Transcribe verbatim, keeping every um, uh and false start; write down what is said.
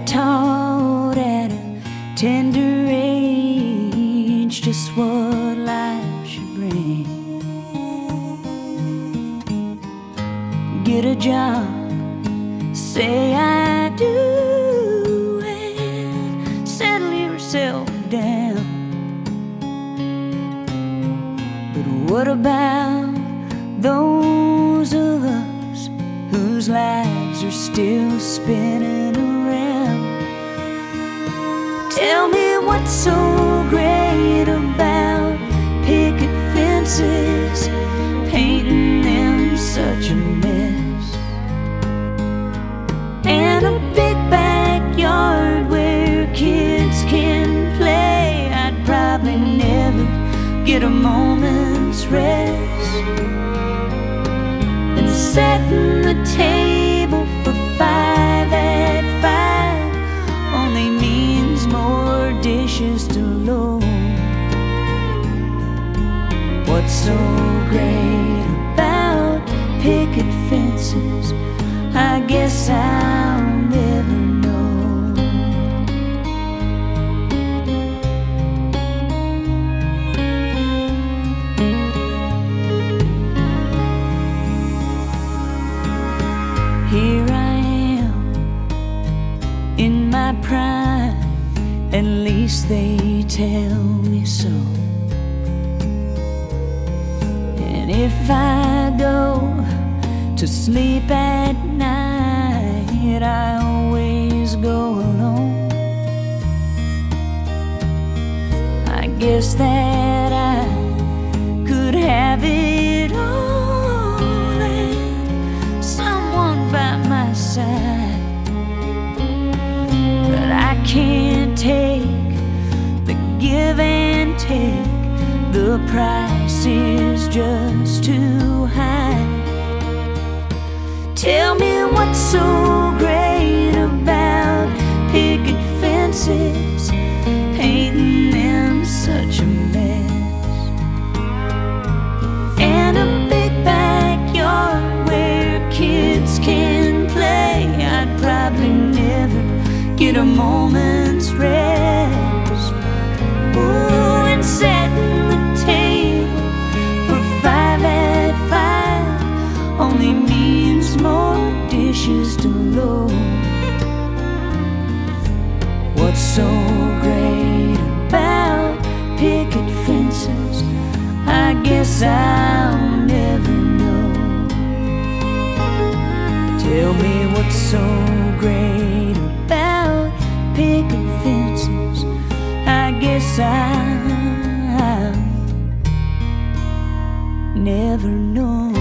taught at a tender age just what life should bring. Get a job, say I do, and settle yourself down. But what about those of us whose lives are still spinning around? Tell me what's so great about picket fences, painting them such a mess, and a big backyard where kids can play. I'd probably never get a moment's rest, and setting the table for five at five only means more dishes to load. What's so great about picket fences? I guess I'll never know. Here I am in my prime, at least they tell me so. And if I go to sleep at night, I always go alone. I guess that I could have it all and someone by my side, but I can't take the give and take. The price is just too high. Tell me what's so great about picket fences, painting them such a mess, and a big backyard where kids can play. I'd probably never get a moment's rest. Ooh, and setting the table for five at five only means more dishes to load. What's so great about picket fences? I guess I'll never know. Tell me what's so great about picket fences? I guess I'll never know.